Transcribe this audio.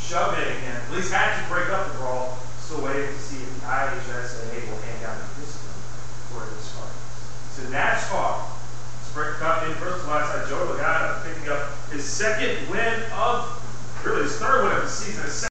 shoving, and police had to break up the brawl. Still waiting to see if the IHS and A will hand down the discipline for this fight. So NASCAR, Sprint Cup in first last night, Joey Logano picking up his second win of, really his third win of the season.